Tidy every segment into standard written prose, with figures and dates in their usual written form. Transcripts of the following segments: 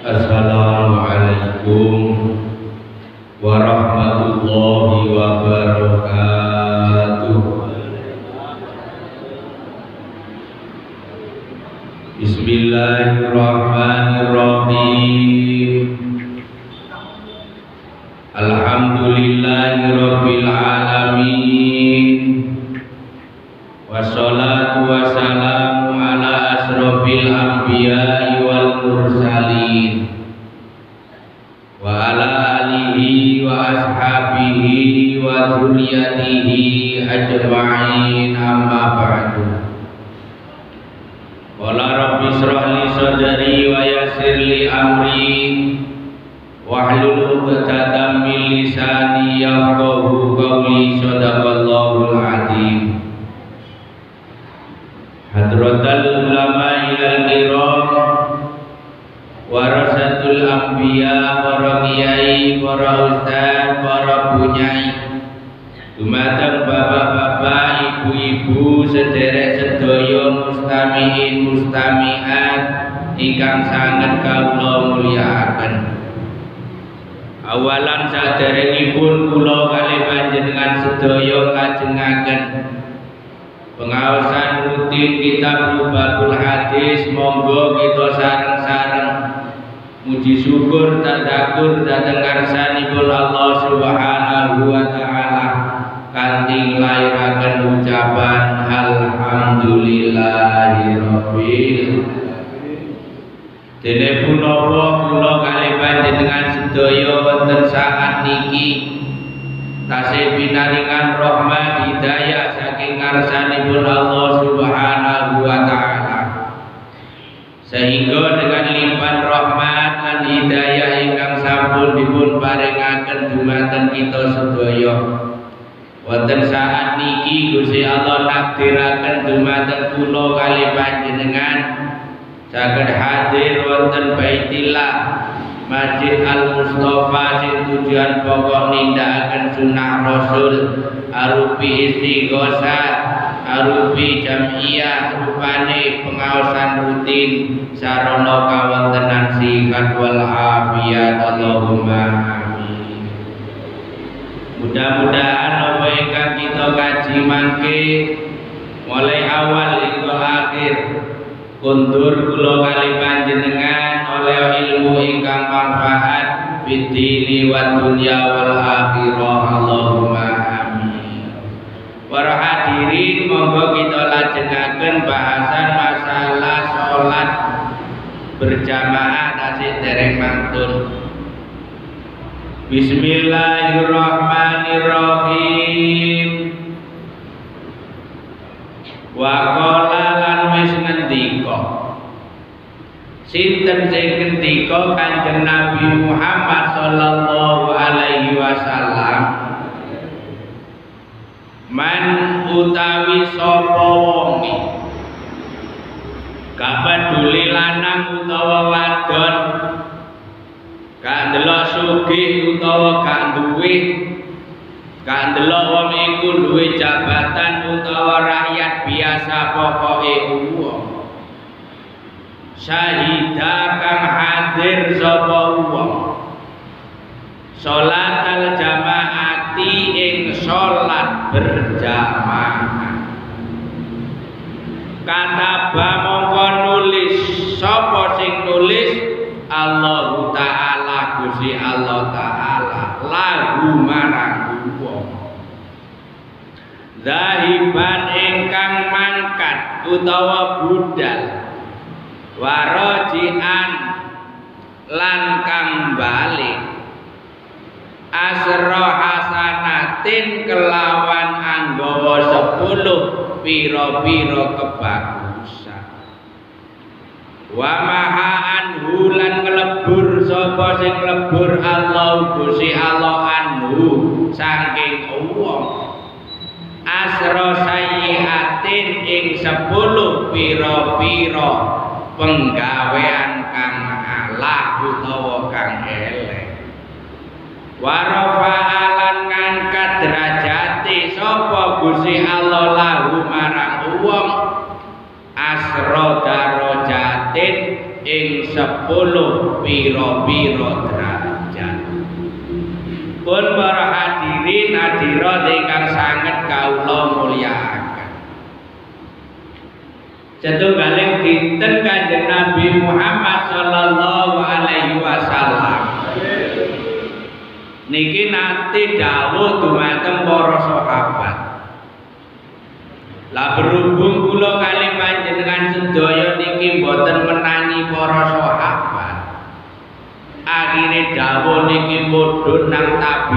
Assalamualaikum warahmatullahi wabarakatuh. Bismillahirrahmanirrahim. Alhamdulillahirabbil alamin. Wassalatu wassalamu ala asrofil anbiya'i wal mursalin wa ala alihi wa ashabihi wa dzurriyyatihi ajma'in, amma ba'du. Qala rabbi shrah li sadri wa yassir li amri wahlul 'uqdatam min lisani yafqahu qawli. Shadaqallahul adzim. Hadratal ulama ilal kiram, warasatul anbiya, para kiai, para ustaz, para bunyai, dumateng bapak-bapak, ibu-ibu, sederek sedaya mustamiin mustamiat ingkang sanget kawula mulyakaken. Awalan saderengipun kula kalih panjenengan sedaya lajengaken pengaosan rutin kitab Rubabul Hadis. Monggo kita sareng-sareng muji syukur tadakur dhateng ngarsanipun Allah Subhanahu wa taala kanthi nglairaken ucapan alhamdulillahirabbil. Dene punapa kula kalih panjenengan sedaya wonten saat niki tasih pinaringan rahmat hidayah saking ngarsanipun Allah Subhanahu wa taala, sehingga dengan limpahan rahmat lan hidayah ingkang sampun dipun paringaken dumateng kita sedaya, wonten saat niki Gusti Allah nakdiraken dumateng kula kalih panjenengan saged hadir wonten Baitillah Masjid Al-Mustafa sing tujuan pokok nindakaken sunah Rasul arupi istighosah, arupi jam'iyah, rupane pengaosan rutin sarana kawontenan sihat wal afiyat. Allahumma amin. Mudah-mudahan apa ingkang kita kaji mangke mulai awal hingga akhir kundur kula kalih panjenengan oleh ilmu ingkang manfaat fid dini wad dunya wal akhirah. Allahumma amin. Para hadirin, monggo kita lajengaken bahasan masalah salat berjamaah tasih dereng mantun. Bismillahirrahmanirrahim. Wa qala lan wis ngendika, sinten sing ngendika? Kanjeng Nabi Muhammad sallallahu alaihi wasallam. Man utawi sapa wong gak peduli lanang utawa wadon, gak ndelok sugih utawa gak duwe, gak ndelok wong iku duwe jabatan utawa rakyat biasa, pokoke wong syahidah kang hadir sapa wong sholatal jamaati ing sholat berjamaah. Kataba mongko nulis, sapa sing nulis? Allah taala, Gusti Allah taala, lahu marang wong zahiban ingkang mangkat utawa budal, warajian lan kang balik, asra hasanatin kelawan anggawa 10 pira-pira kebagusan, wa maha anhu lan nglebur sapa sing nglebur Allah Gusti Allah anhu saking wong, asra sayyiatin ing 10 pira-pira penggawean kang ala utawa kang elek, warafa'alan ngangkat derajati sapa Gusti Allah lahu marang wong asra darajat darajatin ing 10 pira-pira derajat. Pun para hadirin hadirat ingkang sanget kawula mulyakaken. Setunggaling dinten Kanjeng Nabi Muhammad sallallahu alaihi wasallam niki nate dawuh dumateng para sahabat. Lah berhubung kula kali panjenengan sedaya niki boten menangi para sahabat, akhire dawuh niki mudhun nang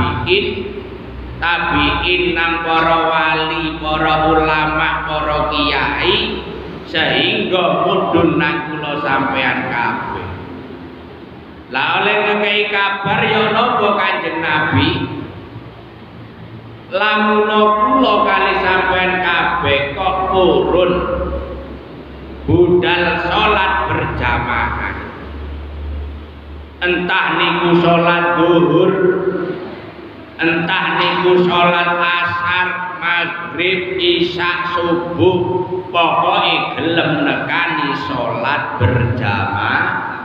tabiin nang para wali, para ulama, para kiai, sehingga mudhun nang kula sampean kabeh. Lah oleh ngekei kabar ya napa Kanjeng Nabi? Lamun kula kali sampean kabeh kok purun budal salat berjamaah. Entah niku salat zuhur, entah niku salat asar, maghrib, isya, subuh, pokoke gelem nekani salat berjamaah.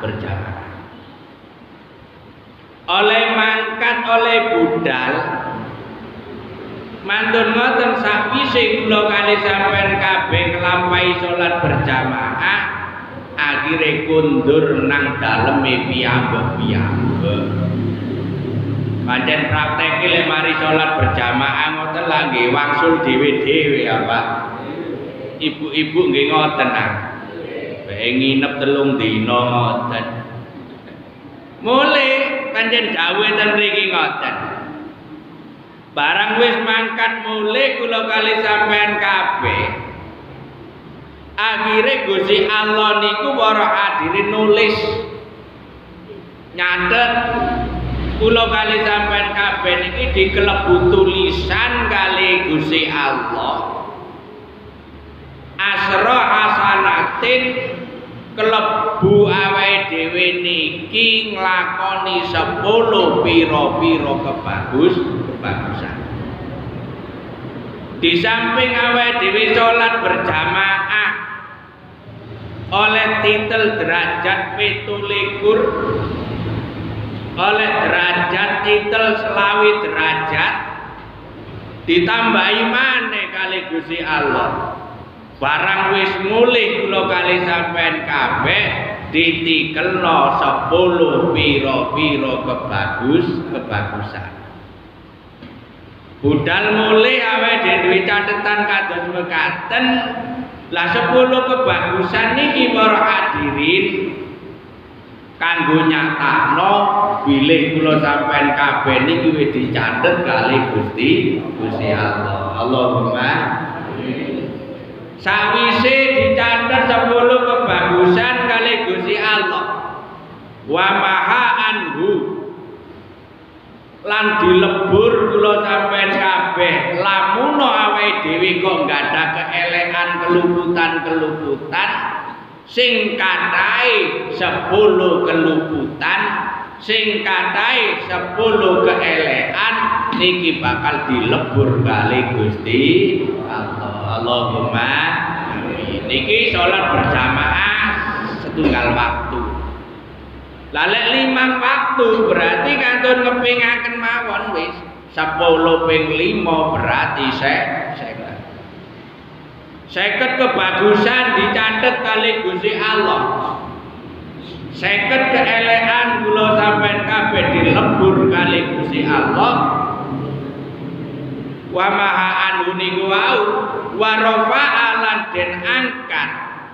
Oleh mangkat oleh budal mantun ngoten sakwise kula kali sampean kabeh nglampahi salat berjamaah akhire kundur nang daleme piyambak-piyambak. Pancen prakteke lek mari salat berjamaah ngoten lah nggih wangsul dhewe-dhewe ya Pak. Ibu-ibu nggih ngoten nang. Bae nginep 3 dina ngoten. Mulai pancen dawuh ten mriki ngoten. Barang wis mangkat mulai kula kali sampean kabeh. Akhire Gusti Allah niku para hadirin nulis nyatet kula kali sampean kabeh niki dikelebu tulisan kali Gusti Allah. Asra hasanatin kelebu awake dhewe niki nglakoni 10 pira-pira kebagusan. Di samping awake dhewe salat berjamaah oleh titel derajat 17, oleh derajat titel 20 derajat ditambahi maneh kali Gusti Allah. Barang wis mulih kula kali sampean kabeh ditikelno 10 pira-pira kebagusan. Budal mulih awake dhewe catetan kados mekaten. Lah 10 kebagusan niki para hadirin kanggo nyatakno bilih kula sampean kabeh niki wis dicatet kali Gusti Allah. Allahumma sawise dicatet 10 kebagusan kali Gusti Allah wa maha anhu lan dilebur kula sampean kabeh lamun awake dhewe kok gadah keelekan keluputan sing katahe 10 keluputan, sing katahe 10 keelekan niki bakal dilebur kali Gusti Allah. Allahumma amin. Niki salat berjamaah setunggal waktu. Lalek 5 waktu berarti kantun ngepingaken mawon wis 10 ping 5 berarti 50 kebagusan dicatet kali Gusti Allah. 50 keelekan kula sampean kabeh dilebur kali Gusti Allah. Wa maha anhu niku wau wa rafa'a lan den angkat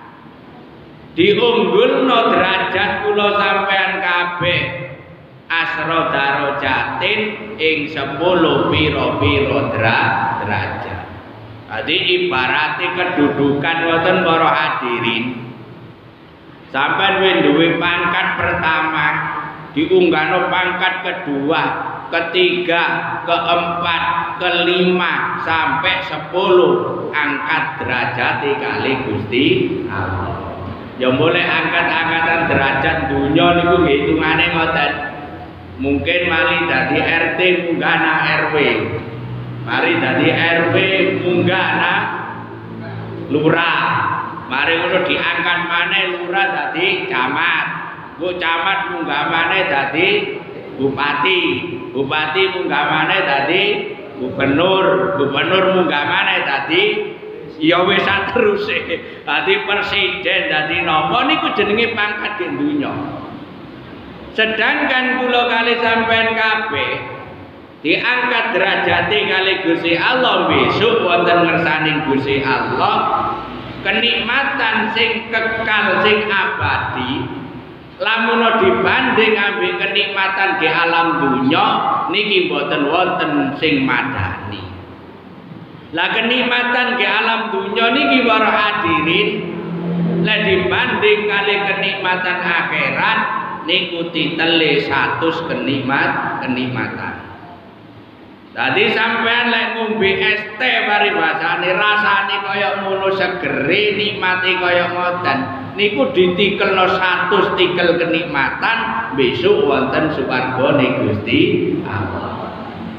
diunggulno derajat kula sampean kabeh asra darajatin ing 10 pira-pira derajat. Jadi ibarate kedudukan wonten para hadirin. Sampeyan wis duwe pangkat pertama, diunggahno pangkat kedua, ketiga, keempat, kelima sampai 10 angkat derajat kali Gusti Allah. Ya mulai angkat-angkatan derajat dunya niku nggih hitungane ngoten. Mungkin mari dadi RT munggah nang RW. Mari dadi RW munggah nang lurah. Mari ngono diangkat maneh lurah dadi camat. Ku camat munggah maneh dadi bupati. Bupati munggah maneh dadi gubernur. Gubernur munggah maneh dadi ya wis sateruse. Dadi presiden, dadi napa niku jenenge pangkat ing donya. Sedangkan kula kali sampean kabeh diangkat derajate kali Gusti Allah besok wonten ngersaning Gusti Allah kenikmatan sing kekal sing abadi lamun dibanding ambek kenikmatan di alam dunya niki mboten wonten sing madani. Lah kenikmatan di alam dunya niki para hadirin lah dibanding kali kenikmatan akhirat niku titele 100 kenikmatan. Tadi sampean lek ngombe es teh paribasane rasane kaya ngono segere nikmati kaya ngoten. Niku ditikelno 100 tikel kenikmatan besok wonten swargane Gusti Allah.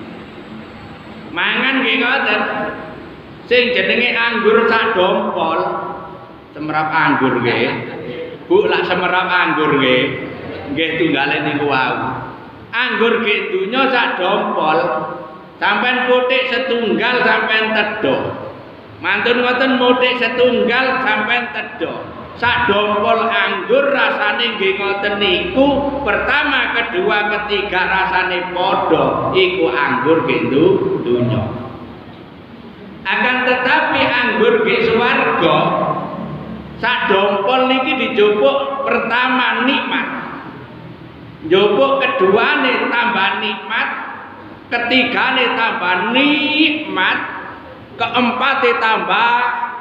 Mangan nggih ngoten. Sing jenenge anggur sak dompol. Semerap anggur nggih. Bu lak semerap anggur nggih. Nggih tunggale niku wau. Anggur nggih donya sak dompol. Sampeyan putik setunggal sampeyan tedho. Mantun ngoten mutik setunggal sampeyan tedho. Sak dompol anggur rasane nggih ngoten niku. Pertama, kedua, ketiga rasane padha. Iku anggur nggih donya. Akan tetapi anggur nggih swarga sak dompol niki dijupuk pertama nikmat. Njupuk keduane tambah nikmat. Ketigane tambah nikmat, keempate tambah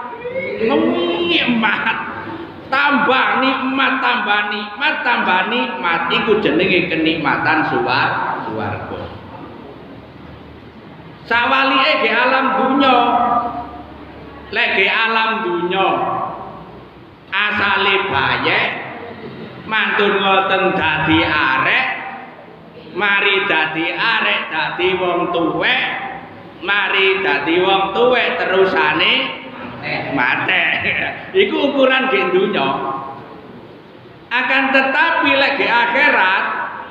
nikmat, tambah nikmat, tambah nikmat, iku jenenge kenikmatan swarga. Sawalike ge alam dunya, lek ge alam dunya asale bayek, mantun ngoten dadi arek. Mari dadi arek dadi wong tuwek, mari dadi wong tuwek terusane mate. Iku ukuran ge donya. Akan tetapi lek akhirat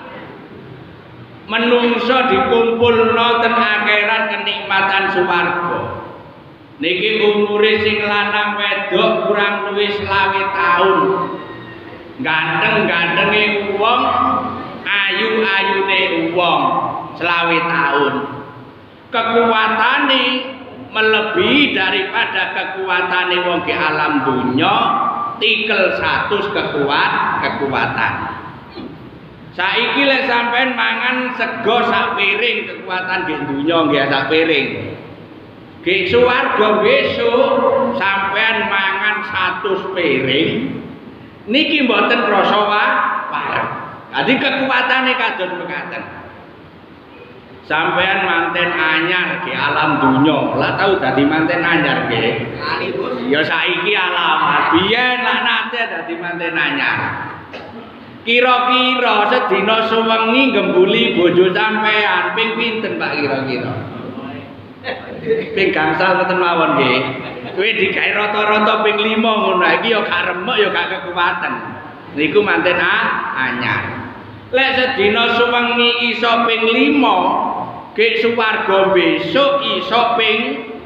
menungso dikumpulno ten akhirat kenikmatan swarga. Niki umure sing lanang wedok kurang luwih 20 taun. Ganteng-gantenge wong ayu-ayune wong 20 taun. Kekuatane melebihi daripada kekuatane wong di alam dunya, tikel 100 kekuatan. Saiki lek sampean mangan sego sak piring kekuatan di dunya nggih sak piring. Ge swarga besok sampean mangan 100 piring niki mboten krasa pareng. Jadi kekuatannya kados mekaten. Sampean manten anyar di alam dunya, lah tahu dadi manten anyar nggih. Ya saiki alamat, biyen lak nate dadi manten anyar. Kira-kira sedina suwengi gembuli bojo sampean ping pinten Pak kira-kira? Ping gangsal ngoten mawon nggih. Kowe digawe rata-rata ping 5 ngono iki ya gak remek ya gak kekuatan. Niku manten anyar. Lek sedina suwengi iso ping 5, ge swarga besok iso ping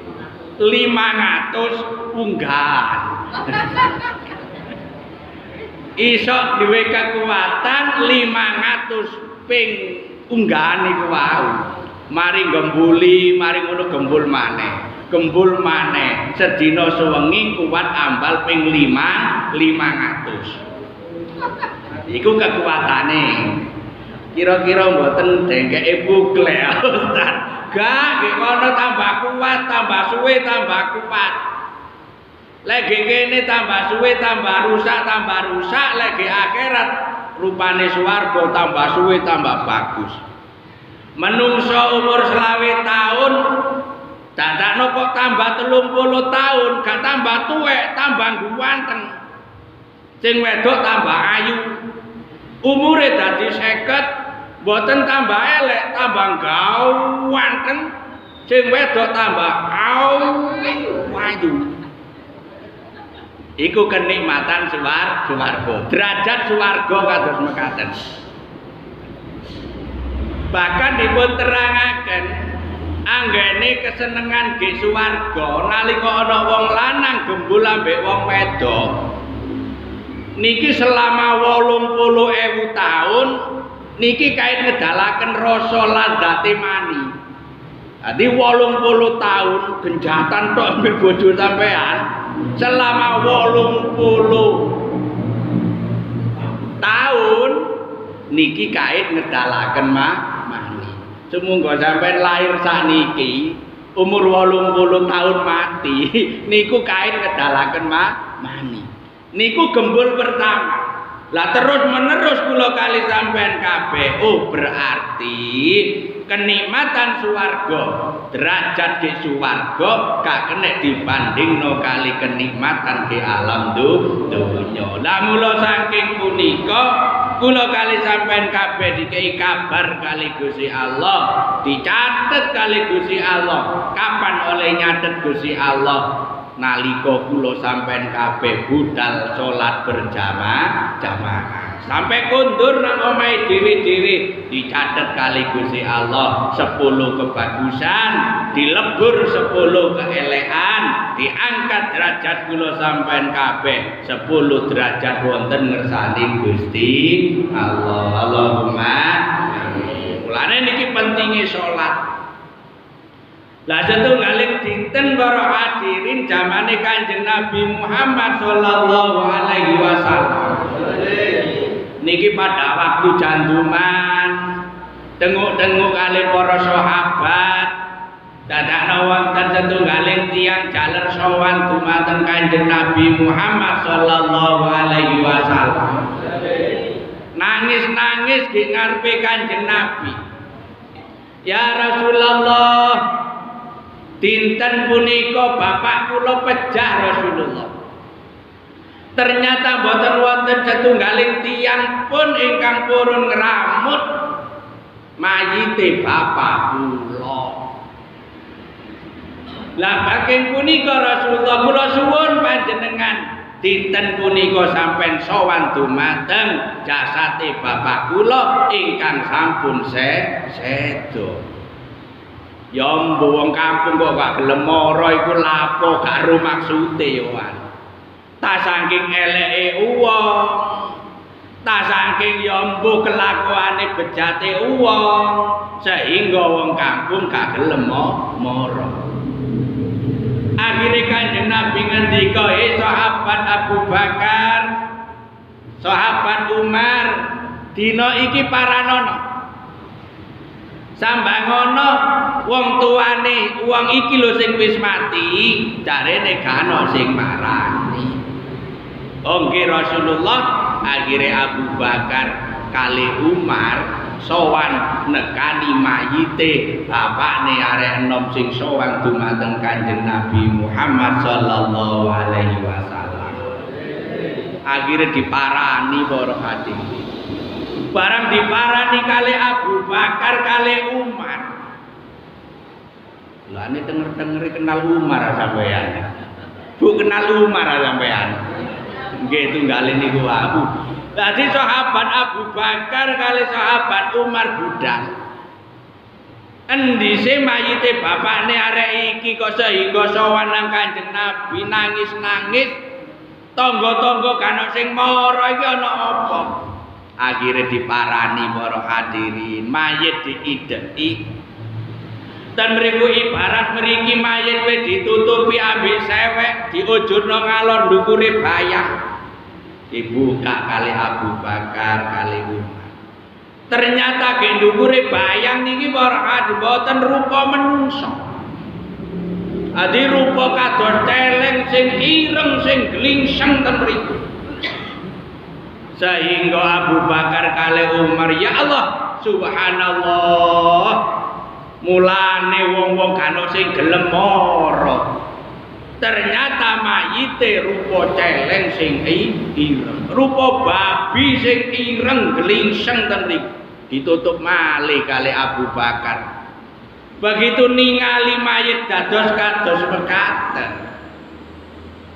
500 unggahan. Iso duwe kekuatan 500 ping unggahan niku wau. Mari gembuli, mari ngono gembul maneh. Gembul maneh sedina suwengi kuat ambal ping 500. Iku kekuatane. Kira-kira mboten dengkeke bukle Ustaz. Gak, nggih kono tambah kuat, tambah suwe tambah kuat. Lek kene tambah suwe tambah rusak, lek akhirat rupane swarga tambah suwe tambah bagus. Menungso umur 20 tahun dadakno kok tambah 30 tahun, gak tambah tuwek, tambah ganteng. Sing wedok tambah ayu. Umure dadi 50, mboten tambah elek, tambah ganteng. Sing wedok tambah ayu. Iku kenikmatan swarga. Derajat swarga kados mekaten. Bahkan dipun terangaken anggene kesenengan ge swarga nalika ana wong lanang gembul ambek wong wedok. Niki selama 80.000 tahun niki kait ngedalaken rasa ladate mani. Dadi 80 tahun genjatan tok ambek bojo sampean selama 80 tahun niki kait ngedalaken mani. Sumangga sampean lahir sakniki umur 80 tahun mati niku kait ngedalaken mani. Niku gembul pertama. Lah terus menerus kula kali sampean kabeh. Oh berarti kenikmatan swarga, derajat di swarga gak kena dibandingno kali kenikmatan di alam dunya. Lah mula saking punika kula kali sampean kabeh dikei kabar kali Gusti Allah, dicatet kali Gusti Allah. Kapan oleh nyatet Gusti Allah? Nalika kula sampean kabeh budal salat berjamaah sampai kundur nang omahe dhewe-dhewe dicatet kali Gusti Allah 10 kebagusan, dilebur 10 keelekan, diangkat derajat kula sampean kabeh 10 derajat wonten ngersani Gusti Allah. Allahumma amin. Mulane niki pentinge salat. Lah setunggaling dinten para hadirin zamane Kanjeng Nabi Muhammad sallallahu alaihi wasallam. Niki pada waktu janduman tenguk-tenguk kali para sahabat dadakna wonten setunggaling tiyang jaler sowan dumateng Kanjeng Nabi Muhammad sallallahu alaihi wasallam. Nangis-nangis di ngarepe Kanjeng Nabi. Ya Rasulullah, dinten punika bapak kula pejah Rasulullah. Ternyata boten wonten setunggaling tiyang pun ingkang purun ngramut mayite bapak kula. Lah saking punika Rasulullah kula suwun panjenengan dinten punika sampean sowan dumateng jasate bapak kula ingkang sampun sedo. Ya wong kampung kok gak gelem mara iku lapo gak ro maksude wan. Ta saking eleke wong, ta saking ya mbuh kelakuane bejate wong sehingga wong kampung gak gelem mara. Akhire Kanjeng Nabi ngendika, sahabat Abu Bakar, sahabat Umar, dina iki paranono. Sambangono wong tuane wong iki lho sing wis mati, jarene gak ana sing marani. Nggih Rasulullah, akhire Abu Bakar kali Umar sowan nekani mayite bapakne arek enom sing sowan dumateng Kanjeng Nabi Muhammad sallallahu alaihi wasallam. Akhire diparani para hadirin. Barang diparani kali Abu Bakar kali Umar. Lah ini denger-denger kenal Umar sampean. Bu kenal Umar sampean. Nggih tunggale niku aku. Dadi sahabat Abu Bakar kali sahabat Umar budal. Endise mayite bapakne arek iki kok sehingga sowan nang Kanjeng Nabi nangis-nangis. Tangga-tangga kan sing mara iki ana apa? Akhirnya diparani para hadirin, mayit diideki. Dan mriku ibarat mriki mayit wis ditutupi ambek sewek, diujurno ngalor ndukure bayang. Dibuka kali Abu Bakar kali Umar. Ternyata ge ndukure bayang niki para hadirin boten rupa menungso. Adi rupa kados celeng sing ireng sing glingseng ten mriku. Sehingga Abu Bakar kali Umar, ya Allah subhanallah, mulane wong-wong kano sing gelem mara. Ternyata mayite rupa celeng sing ireng, rupa babi sing ireng glingseng ten mriku, ditutup malih kali Abu Bakar. Begitu ningali mayit dados kados mekaten.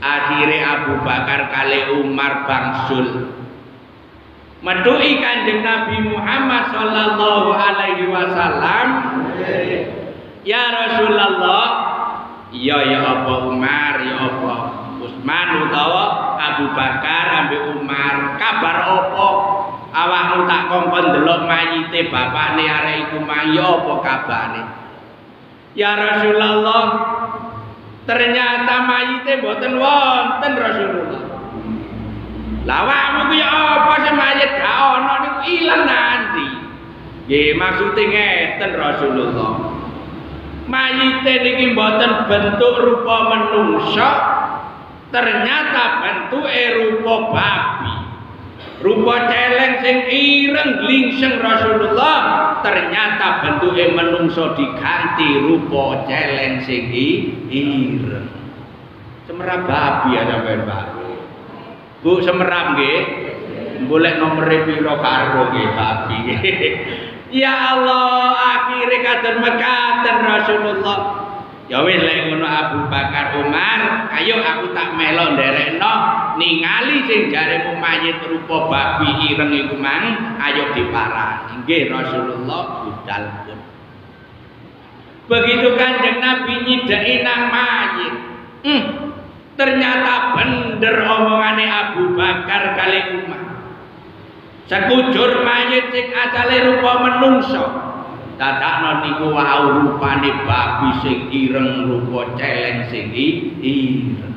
Akhire Abu Bakar kali Umar bangsul. Metuhi Kanjeng Nabi Muhammad sallallahu alaihi wasallam. Ya Rasulullah, ya apa Umar, ya apa Utsman utawa Abu Bakar ambek Umar, kabar apa? Awakmu tak kongkon delok mayite bapakne arek iku mang ya apa kabare? Ya Rasulullah, ternyata mayite mboten wonten Rasulullah. Lawakmu ku ya apa sing mayit gak ana niku ilang nanti. Nggih maksude ngeten Rasulullah. Mayite niki mboten bentuk rupa manungsa, ternyata bentuke rupa babi. Rupa celeng sing ireng glingseng Rasulullah, ternyata bentuke manungsa diganti rupa celeng sing ireng. Semerap babi ya sampeyan Pak. Bu semerap nggih. Golek nomere pira karo nggih babi. Ya Allah, akhire kados mekaten Rasulullah. Ya wis lek ngono Abu Bakar Umar, ayo aku tak melo nderekno ningali sing jaremu mayit rupa babi ireng iku mang, ayo diparani. Nggih Rasulullah budal pun. Begitu Kanjeng Nabi nyideki nang mayit. Ternyata bener omongane Abu Bakar kali Umar. Sekujur mayit sing asale rupa menungso, dadakno niku wau rupane babi sing ireng, rupa celeng sing ireng.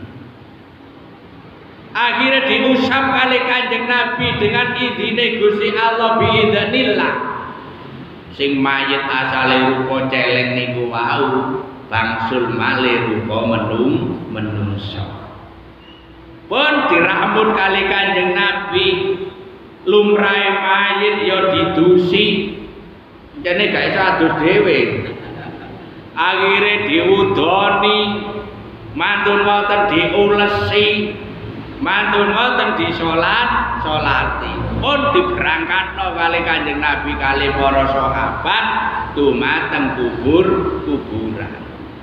Akhirnya diusap kali Kanjeng Nabi dengan izine Gusti Allah biidznillah. Sing mayit asale rupa celeng niku wau bangsul malih rupa menungso. Pun dirambut kali Kanjeng Nabi. Lumrahe mayit ya didusi. Jane gak iso adus dhewe. Akhire diudoni, mantun wonten diulesi, mantun wonten disolati. Pun diberangkatno kali Kanjeng Nabi kali para sahabat dumateng kuburan.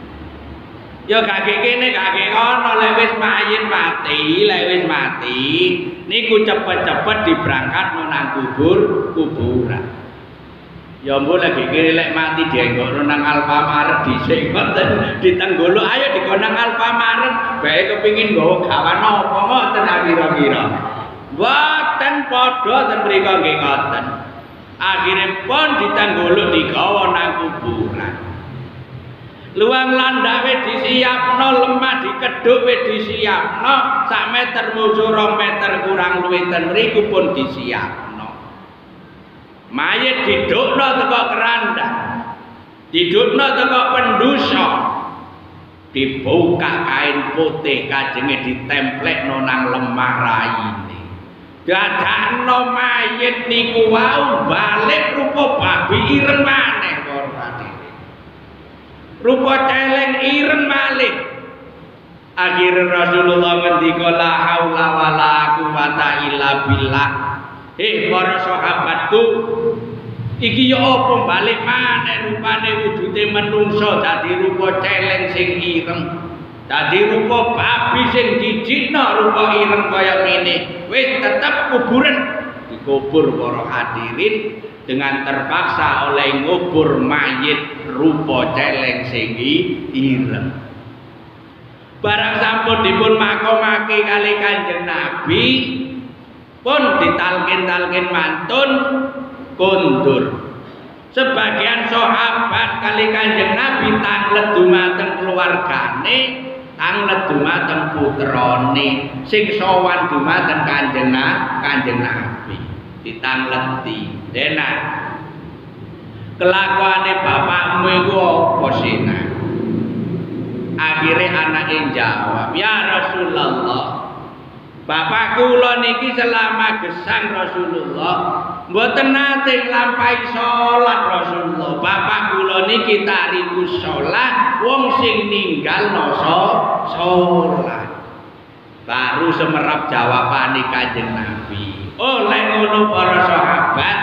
Ya gak kene gak ono lek wis mayit mati, niku cepet-cepet diberangkatno nang kuburan. Ya mbok lagi kene lek mati dienggokno nang Alfamaret dhisik ngoten ditenggolo ayo dikon nang Alfamaret bae kepengin nggawa gawan apa ngoten kira-kira. Mboten padha ten mriku nggih ngoten. Akhire pun ditenggolo digawa nang kuburan. Luang landak wis disiapno, lemah dikedhuk wis disiapno, sak meter musuh 2 meter kurang luwih ten mriku pun disiapno. Mayit didukno teko keranda, didukno teko pendusa, dibuka kain putih kajenge ditemplekno nang lemah raine. Dadakno mayit niku wau balik rupa babi ireng maneh korban. Rupa celeng ireng malih. Akhir Rasulullah ngendika la haula wala quwata illa billah. Para sahabatku, iki ya apa balik maneh rupane wujude menungso dadi rupa celeng sing ireng. Dadi rupa babi sing jijikna rupa ireng kaya ngene. Wis tetep kuburan dikubur para hadirin dengan terpaksa oleh ngubur mayit rupa celeng sing ireng. Barang sampun dipun makomake kali Kanjeng Nabi, pun ditalkin-talkin mantun kondur. Sebagian sahabat kali Kanjeng Nabi tanglet dumateng keluargane, tanglet dumateng putrane, sing sowan dumateng Kanjeng Nabi. Ditangleti. Dena kelakuane bapakmu iku apa sih? Akhire anake jawab, "Ya Rasulullah, bapak kula niki selama gesang Rasulullah mboten nate nglampahi salat Rasulullah. Bapak kula niki tariku salat wong sing ninggalno salat." Baru semerap jawabane Kanjeng Nabi. Oleh ngono para sahabat,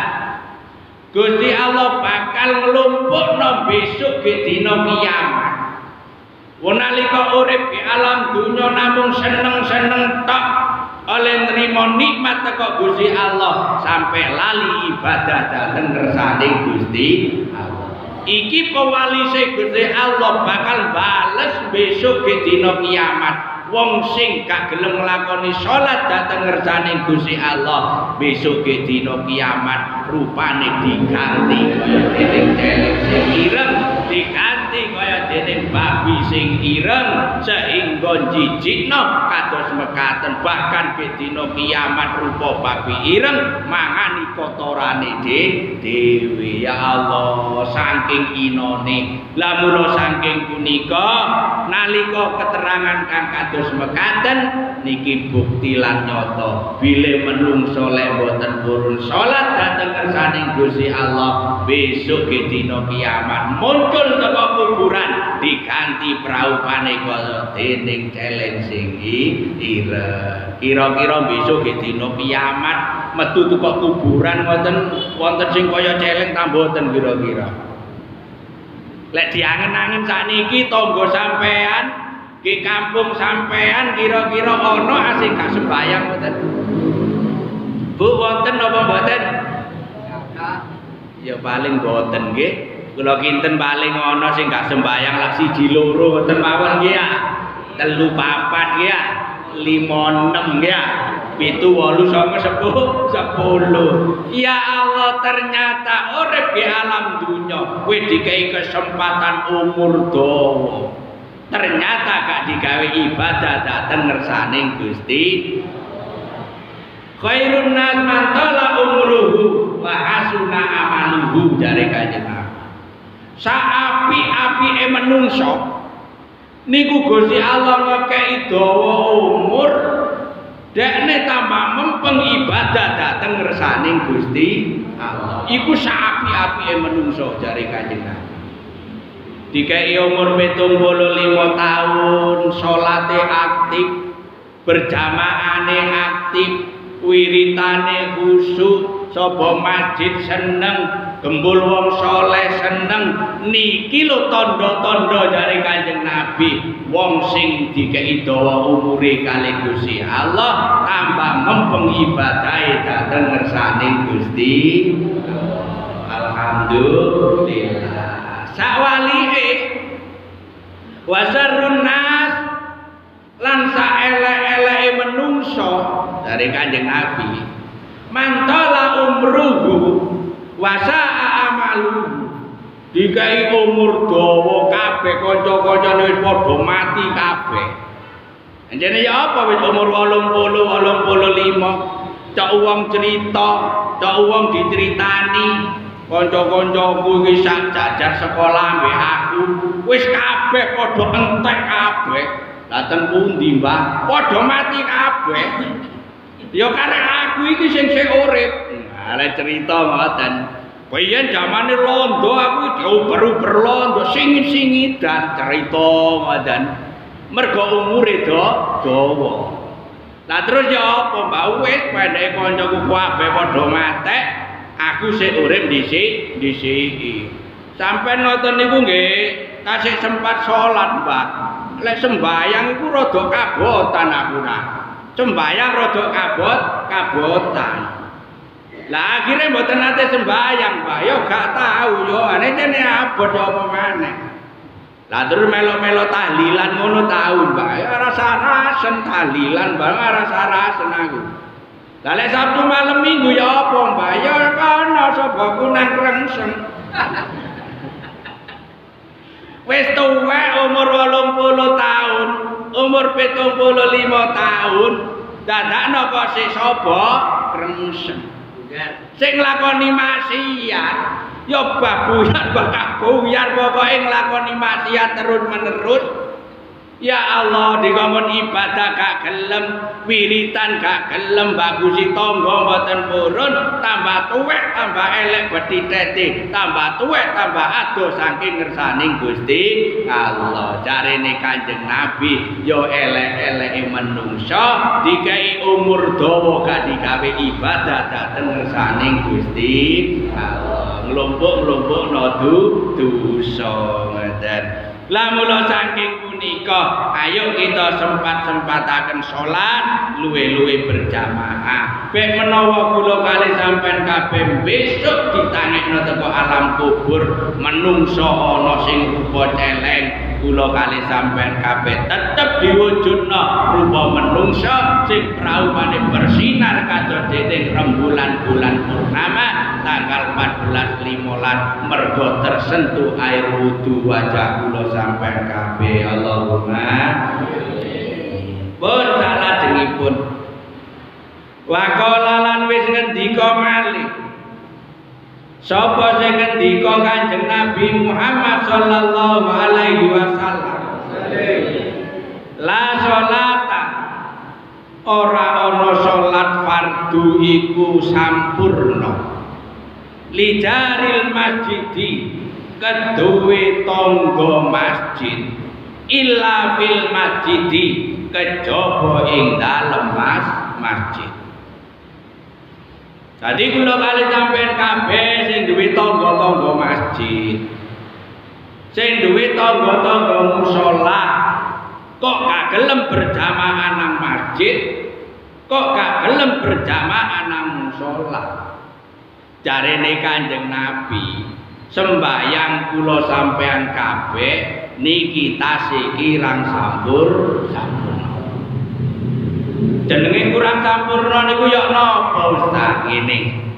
Gusti Allah bakal nglumpukno besok ke dina kiamat. Nalika urip di alam dunya namung seneng-seneng tok oleh nrimo nikmat teko Gusti Allah sampai lali ibadah dhateng ngersane Gusti Allah. Iki pewalise Gusti Allah bakal bales besok di dina kiamat. Wong sing gak gelem nglakoni salat dhateng ngersane Gusti Allah besok di dina kiamat rupane diganti kaya dening celeng sing ireng, diganti kaya dening babi sing ireng sehingga jijikno kados mekaten bahkan di dina kiamat rupa babi ireng mangani kotorane dhewe. Ya Allah saking inone la mula saking punika nalika keterangan kang kados mekaten niki bukti lan nyata bile menungso lek boten purun salat dhateng ngersaning Gusti Allah besok ge dina kiamat muncul teko kuburan diganti praupane kaya dening celeng sing ireng. Kira-kira besok ge dina kiamat metu teko kuburan wonten sing kaya celeng ta mboten kira-kira. Lek diangen-angen sakniki tangga sampean di kampung sampean kira-kira ana asing gak sembayang mboten? Bu wonten apa mboten? Ya paling mboten nggih. Kula kinten paling ana sing gak sembayang lak 1 2 mboten mawon nggih ya. 3 4 nggih ya. 5 6 nggih ya. 7 8 9 10. Ya Allah ternyata urip di alam dunya kowe dikai kesempatan umur dawa. Ternyata gak digawe ibadah dhateng ngersaning Gusti. Khairun nas man tala umruhu wa hasuna amaluhu jare Kanjeng Nabi. Saapi-apike menungso niku Gusti Allah ngekeki dawa umur dekne tambah mempeng ibadah dhateng ngersaning Gusti Allah. Iku saapi-apike menungso jare Kanjeng Nabi. Dikai umur 75 tahun, salate aktif, berjamaahane aktif, wiritane khusyuk, sapa masjid seneng, gembul wong saleh seneng. Niki lho tanda-tanda jare Kanjeng Nabi, wong sing dikai dawa umure kali Gusti Allah tambah mempeng ibadahe dhateng ngersaning Gusti. Alhamdulillah. Sakwalike wasarrun nas lan saelek-eleke menungso dari Kanjeng Nabi mantala umruhu wasa'a amaluhu dikai umur dawa kabeh kanca-kancane wis padha mati kabeh. Anjene ya apa wis umur 80 85 cak wong cerita cak wong diceritani kanca-kancaku iki sak jajar sekolah mbek aku wis kabeh padha entek kabeh. Lah ten pundi, Mbah? Padha mati kabeh. Ya karek aku iki sing urip. Nah, lek cerita ngoten. Biyen zamane londo aku dioper-oper londo singit-singitan cerita ngoten. Mergo umure dawa. Lah terus ya apa, Mbah? Wis pendeke kancaku kabeh padha matek. Aku sik urip dhisik. Sampeyan ngoten niku nggih tasih sempat salat, Mbak. Lek sembayang iku rada kabotan aku nah. Sembayang rada kabotan. Lah akhire mboten nate sembayang, Mbak. Ya gak tahu yo anene abot apa maneh. Lah terus melo-melo tahlilan ngono tahu, Mbak. Ya rasa-rasen tahlilan, Mbak. Rasa-rasen aku. Lah lek Sabtu malam Minggu ya apa, Mbak? Ya kana sapa kunang krengseng. Wis tuwek umur 80 tahun, umur 75 tahun, dadakno kok sik sapa krengseng. Sing nglakoni maksiat, ya babuyar bakal buyar pokoke nglakoni maksiat terus-menerus. Ya Allah dikongkon ibadah gak gelem, wiritan gak gelem, bagusi tangga mboten purun, tambah tuwek tambah elek betitete, tambah tuwek tambah adoh saking ngersaning Gusti Allah. Jarene Kanjeng Nabi yo elek-eleke menungso dikai umur dawa gak digawe ibadah dhateng ngersaning Gusti Allah. Nglumpuk-nglumpukno dosa ngoten. Lah mula saking punika, ayo kita sempat-sempataken salat luwe-luwe berjamaah. Bek menawa kula kali sampean kabeh besok ditangekno teko alam kubur, menungso ana sing rupa celeng, kula kali sampean kabeh tetep diwujudno rupa menungso sing praupane bersinar kados dene rembulan bulan purnama tanggal 14 15 mergo tersentuh air wudu wajah kula sampean kabeh. Allahumma pun salajengipun waqala lan wis ngendika malih sapa sing ngendika Kanjeng Nabi Muhammad sallallahu alaihi wasallam la sholata ora ana salat fardu iku sampurna lijaril masjidi keduwe tangga masjid illa fil masjidi kejaba ing dalem masjid. Tadi kula kali sampean kabeh sing duwe tangga-tangga masjid, sing duwe tangga-tangga musala, kok gak gelem berjamaah nang masjid, kok gak gelem berjamaah nang musala. Jarene Kanjeng Nabi, sembayang kula sampean kabeh niki tasih kirang sampurna. Jenenge kurang sampurna niku ya napa Ustaz? Ngene.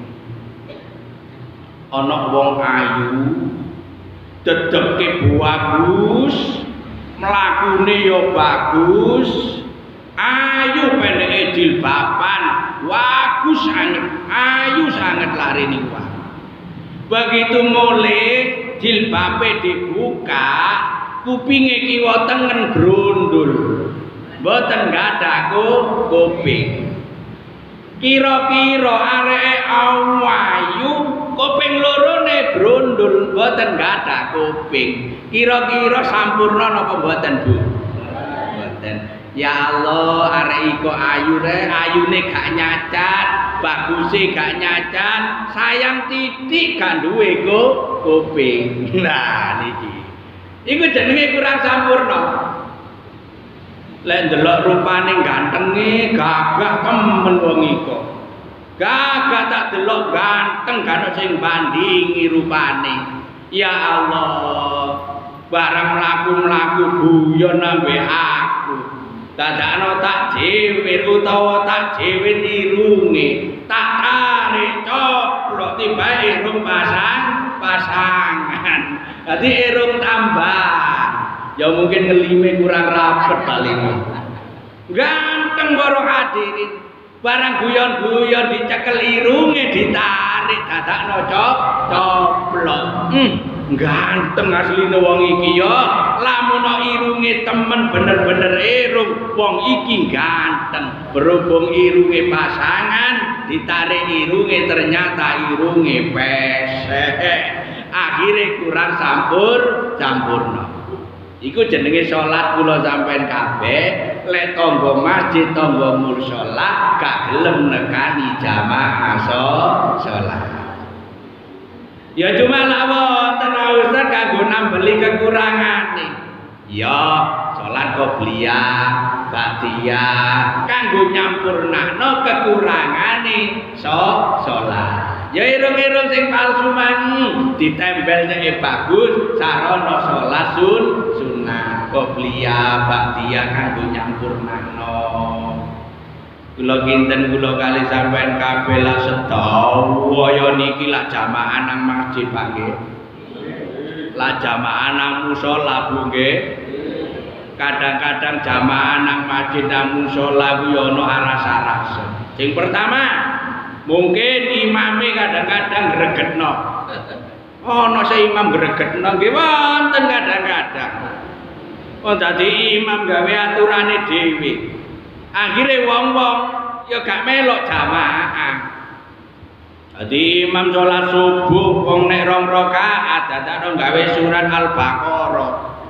Ana wong ayu, dedeke bagus, mlakune ya bagus, ayu pendeke jilbaban, bagus sanget, ayu sanget lare niku. Begitu mulai jilbabe dibuka, kupinge kiwa tengen brondol. Mboten gadah kuping. Kira-kira areke ayu, kuping lorone brondol, mboten gadah kuping. Kira-kira sampurna napa mboten, Bu? Mboten. Ya Allah, arek iko ayu re, ayune gak nyacat, baguse gak nyacat, sayang titik gak duwe kuping. Nah niki. Iku jenenge kurang sampurna. Lek ndelok rupane gantenge gagah temen wong iko. Gagah tak delok ganteng gak ono sing bandingi rupane. Ya Allah, barang mlaku-mlaku guyon nambe aku. Dadakno tak jewer utawa tak jewet irunge, tak tarik coplok tiba irung pasangan. Dadi irung tambah. Ya mungkin ngelime kurang rapet paling. Ganteng boro hadirin. Barang guyon-guyon dicekel irunge ditarik dadakno coplok. Ganteng asline wong iki ya. Lamun irunge temen bener-bener irung wong iki ganteng. Berhubung irunge pasangan ditarik irunge ternyata irunge pesek. Akhire kurang sampurna. Iku jenenge salat kula sampean kabeh lek tangga masjid tangga musala gak gelem nekani jamaah salat. Ya cuma lak wonten Ustaz kanggo nambeli kekurangane. Ya salat qobliyah, ba'diyah kanggo nyampurnakno kekurangane salat. Ya irung-irung sing palsu man ditempel nek bagus sarana salat sunnah qobliyah ba'diyah kanggo nyampurnakno. Kula kinten kula kali sampean kabeh lak sedawa ya niki lak jamaah nang masjid Pak nggih. Lak jamaah nang musala Bu nggih. Kadang-kadang jamaah nang masjid nang musala ku ya ana aras-arasen. Sing pertama mungkin imame kadang-kadang gregetno. Ana se imam gregetno nggih wonten kadang-kadang. Oh dadi imam gawe aturane dhewe. Akhire wong-wong ya gak melok jamaah. Dadi imam salat subuh wong nek 2 rakaat dadakno gawe surat Al-Baqarah.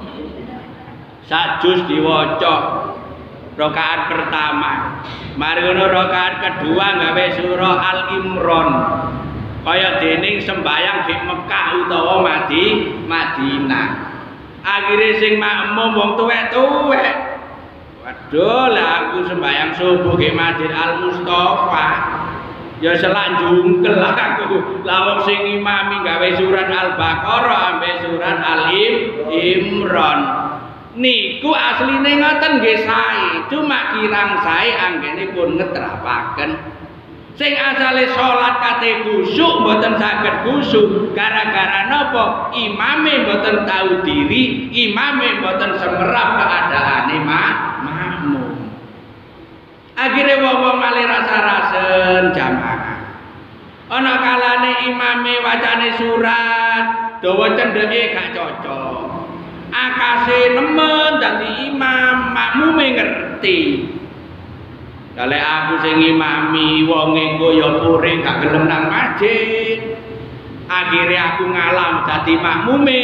Sak juz diwaca rakaat pertama. Mari ngono rakaat kedua gawe surah Al-Imran. Kaya dening sembayang di Mekah utawa Madinah. Akhire sing makmum wong tuwek-tuwek. Waduh, lah aku sembahyang subuh ke Masjid Al Mustofa. Ya selak jungkel aku. Lah wong sing imami gawe surat Al-Baqarah ambek surat Al-Imran. Niku asline ngoten nggih sae, cuma kirang sae anggene pun ngetrapaken. Sing asale salat kate khusyuk mboten saged khusyuk gara-gara napa? Imame mboten tahu diri, imame mboten semerap keadaane makmum. Akhire wong-wong malih rasa-rasen jamaah. Ana kalane imame wacane surat, dawa cendheke gak cocok. Akase nemen dadi imam, makmume ngerti. Kalau aku sing imami wong engko ya pure gak gelem nang masjid. Akhire aku ngalam dadi makmume.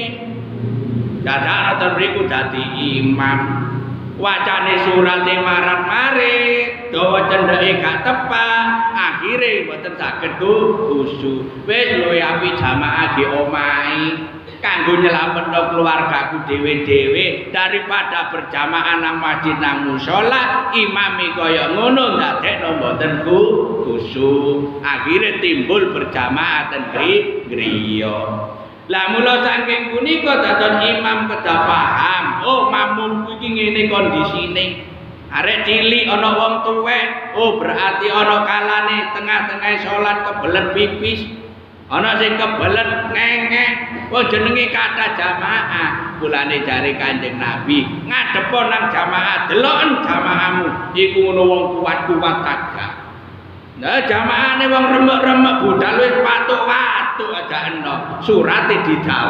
Dadak ngoten mriku dadi imam. Wacane surate marat-marit, dawa cendheke gak tepat, akhire mboten saged khusyuk. Wis luwih apik jamaah di omahe. Kanggo nyelametno keluargaku dhewe-dhewe daripada berjamaah nang masjid nang musala imami kaya ngono ndadekno mboten khusyuk. Akhire timbul berjamaah ten griya. Lah mula saking punika dados imam kedah paham, oh makmumku iki ngene kondisine. Arek cilik ana wong tuwek, oh berarti ana kalane tengah-tengah salat kebelet pipis. Ana sing kebelet ngengek, oh jenenge kathah jamaah. Mulane jare Kanjeng Nabi, ngadepo nang jamaah, deloken jamaahmu iku ngono wong kuat-kuat kagak. Nah jamaahane wong remek-remek budal wis patuk-patuk aja eno. Surate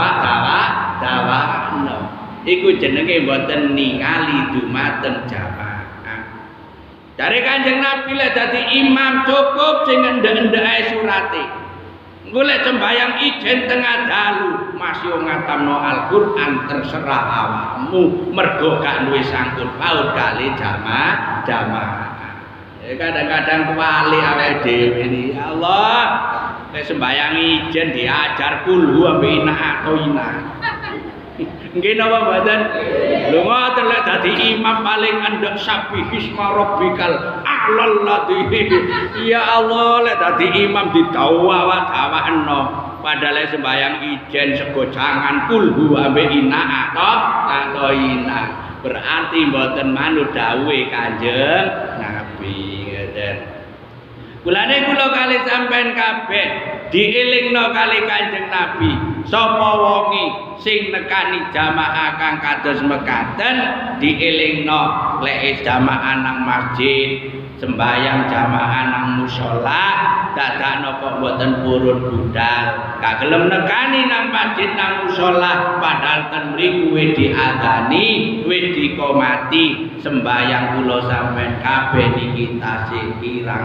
didawak-dawakno. Iku jenenge mboten ningali dumateng jamaah. Jare Kanjeng Nabi lek dadi imam cukup sing endhek-endhek ae surate. Golek sembayang ijen tengah dalu masih ngatamno Al-Qur'an terserah awakmu mergo gak duwe sangkut paut kali jamaah. Kadang-kadang kuali awake dhewe ini ya Allah nek sembayang ijen diajar kulhu ambek ina. Nggih napa mboten? Lho ngoten lek dadi imam paling endhek sabbihisma rabbikal a'lal ladzi. Ya Allah lek dadi imam didawak-dawakno padahal sembayang ijen sego jangan kulhu ambek ina atau ina. Berarti mboten manut dawuhe Kanjeng Nabi ngeten. Kulane kula kali sampean kabeh dielingno kali Kanjeng Nabi. Sapa wonge sing nekani jamaah kang kados mekaten dielingno lek jamaah nang masjid, sembayang jamaah nang musala, dadakno kok mboten purun budal. Gak gelem nekani nang masjid nang musala padahal ten mriku wis diadani, wis dikomati. Sembayang kula sampean kabeh niki tasih kirang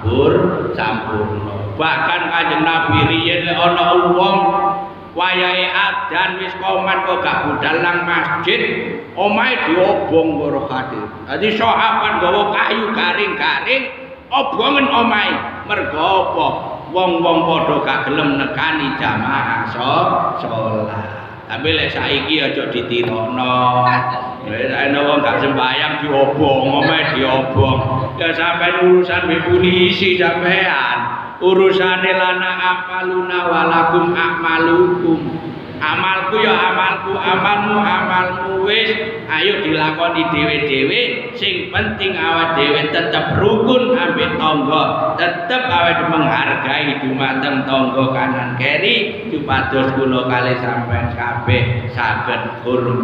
sampurna. Bahkan Kanjeng Nabi riyen ana wong wayahe adzan wis komat kok gak budal nang masjid, omahe diobong karo khadir. Dadi sahabat nggawa kayu garing-garing obongen omahe. Mergo apa? Wong-wong padha gak gelem nekani jamaah salat. Tapi lek saiki aja ditirokno. Wis ana wong gak sembayang diobong, omahe diobong. Ya sampean urusan mbek polisi sampean. Urusane lana amaluna walakum amalukum. Amalku ya amalku, amalmu amalmu. Wis ayo dilakoni dhewe-dhewe. Sing penting awak dhewe tetep rukun ambek tangga, tetep awak menghargai dumateng tangga kanan kiri. Supados kula kalih sampean kabeh saged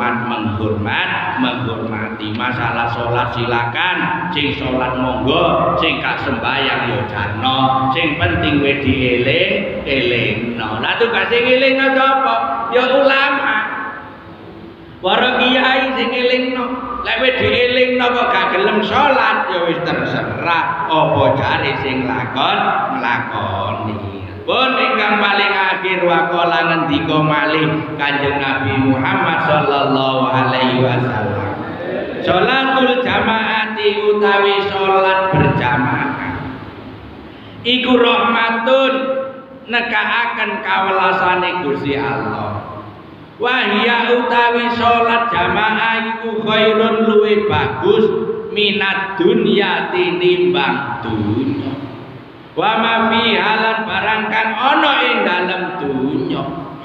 menghormati masalah salat silakan, sing salat monggo, sing gak sembayang ya jarno. Sing penting wis dieling-elingno. Lah tugas sing elingno sapa? Ya ulama. Para kiai sing elingno. Lek wis dielingno kok gak gelem salat ya wis terserah apa jare sing nglakoni. Pun ingkang paling akhir waqala ngendika malih Kanjeng Nabi Muhammad sallallahu alaihi wasallam. Salatul jamaati utawi salat berjamaah iku rahmatun nekaaken kawelasane Gusti Allah. Wahia utawi salat jamaah iku khairun luwih bagus minat dunya tinimbang dunya. Wa ma fi halan barang kang ana ing dalem dunya.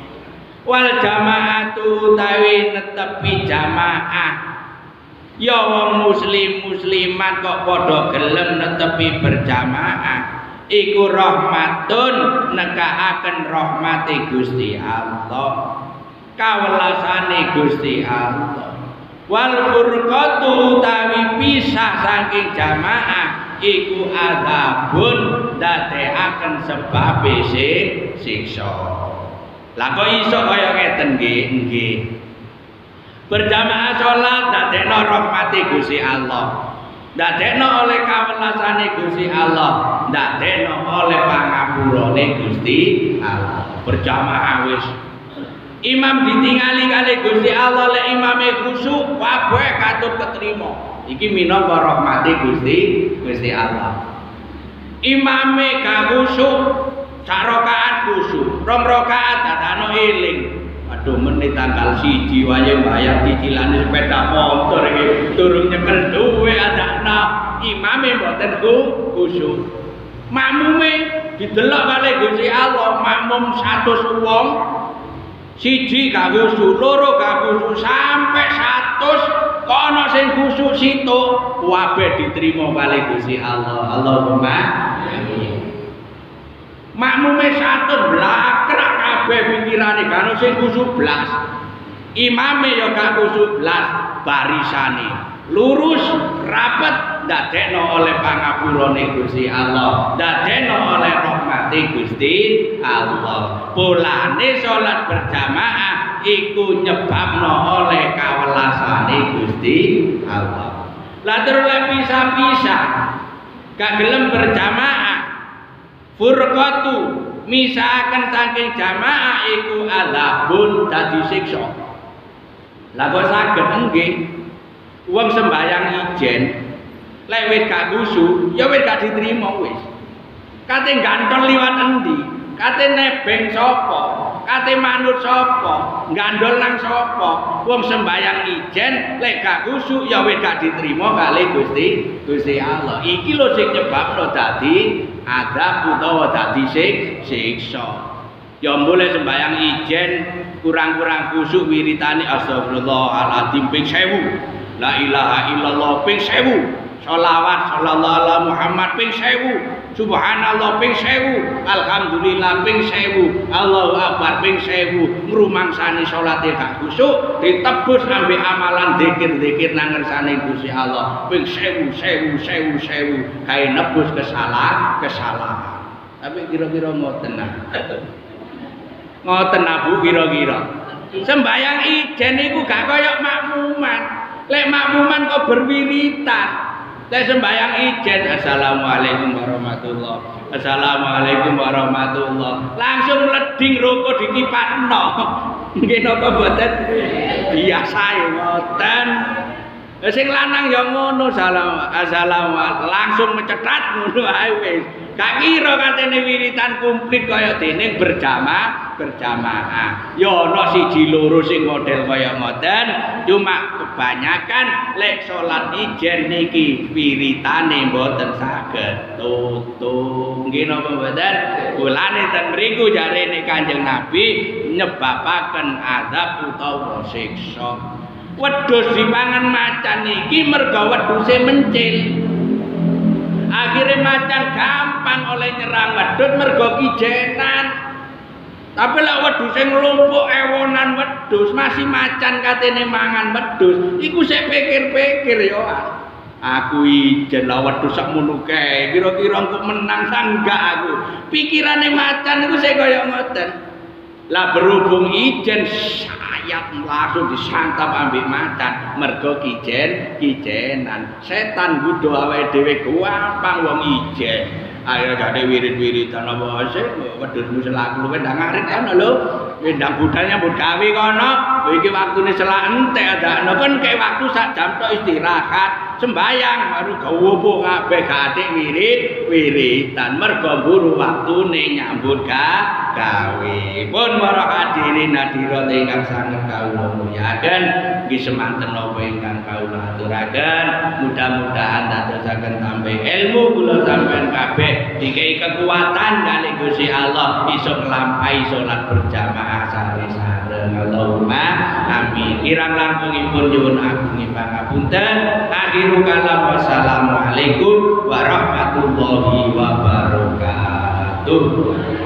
Wal jamaatu utawi netepi jamaah. Ya wong muslim muslimat kok padha gelem netepi berjamaah. Iku rahmatun nekaaken rahmate Gusti Allah. Kawelasane Gusti Allah. Wal furqatu utawi pisah saking jamaah iku adzabun dadekaken sebab siksa. Lah kok iso kaya ngeten nggih? Berjamaah salat dadekno rahmate Gusti Allah. Dadekno oleh kawelasane Gusti Allah, dadekno oleh pangapurane Gusti Allah. Berjamaah wis imam ditingali kali Gusti Allah, lek imame khusyuk kabeh katut ketrima. Iki minangka rahmate Gusti Allah. Imame gak khusyuk, sak rakaat khusyuk, 2 rakaat dadakno eling. Aduh menit tanggal 1 wae bayar cicilane sepeda motor iki durung nyekel duwe adakna imame mboten khusyuk. Makmume didelok kali Gusti Allah, makmum 100 wong. Siji gak khusyuk, loro gak khusyuk, sampai 100 kok ana sing khusyuk situ kabeh diterima kali Gusti Allah. Allahumma amin. Makmume 100 blakrak kabeh pikirane gak ana sing khusyuk blas. Imame ya gak khusyuk blas, barisane lurus rapet dadekno oleh pangapurane Gusti Allah, dadekno oleh rahmate Gusti Allah. Polane salat berjamaah iku nyebabno oleh kawelasane Gusti Allah. Lah terus lek pisah-pisah gak gelem berjamaah, furqatu misahaken saking jamaah iku adzabun dadi siksa. Lah kok saged nggih wong sembayang ijen lek wis gak khusyuk ya wis gak diterima wis. Kate gantol liwat endi? Kate nebeng sapa? Kate manut sapa? Gandol nang sapa? Wong sembayang ijen lek gak khusyuk ya wis gak diterima kali Gusti Allah. Iki lho sing nyebabno dadi adzab utawa dadi siksa. Ya boleh sembayang ijen kurang-kurang khusyuk wiritane astagfirullahaladzim ping 1000. La ilaha illallah ping 1000. Sholawat sallallahu alaihi Muhammad ping 1000. Subhanallah ping 1000. Alhamdulillah ping 1000. Allahu akbar ping 1000. Ngrumangsani salate gak khusyuk ditebus ambek amalan zikir-zikir nang ngersane Gusti Allah ping 1000 kae nebus kesalahan. Tapi kira-kira ngoten nah. Ngoten Bu kira-kira. Sembayang ijen iku gak kaya makmuman. Lek makmuman kok berwiritan. Lek sembayang ijen assalamualaikum warahmatullah. Assalamualaikum warahmatullah. Langsung leding rokok dikipatno. Nggih napa mboten? Biasa ngoten. Sing lanang ya ngono assalamualaikum langsung mecethat ngono ae wis. Gak kira katene wiritan komplit kaya dene berjamaah. Ya ana siji loro sing model kaya ngoten, cuma kebanyakan lek salat ijen niki wiritane mboten saged tutung. Nggih napa mboten? Kulane ten mriku jarene Kanjeng Nabi nyebabaken azab utawa siksa. Wedhus dipangan macan iki merga wedhuse mencil. Akhirnya macan gampang oleh nyerang wedhus mergo kijenan. Tapi lek wedhus sing nglumpuk ewonan wedhus masih macan katene mangan wedhus, iku sik pikir-pikir yo. Aku ijen lah wedhus sak ngono kae, kira-kira engko menang sanggak aku. Pikirane macan iku sik kaya ngoten. Lah berhubung ijen sayap langsung disantap ambek macan mergo kijenan. Setan nggodho awake dhewe gampang wong ijen. Ayo gade wirid-wiridan apa sih wedhusmu selak luwe ndang ngarit kono lho. Ndang budalnya mbok gawe kono. Iki waktune selak entek adakno kan kayak waktu sak jam tok istirahat. sembayang baru gawopo kabeh gate wirid-wiridan mergo mburu waktune nyambut gawe. Pun para hadirin hadirat ingkang sanget kawula mulyakaken nggih semanten napa ingkang kawula aturaken mudah-mudahan dadosaken tambah ilmu kula sampeyan kabeh dikai kekuatan kalih Gusti Allah iso nglampahi salat berjamaah sareng-sareng. Allahumma amin. Kirang langkungipun nyuwun agung pangapunten. Akhiru kalam wassalamualaikum warahmatullahi wabarakatuh.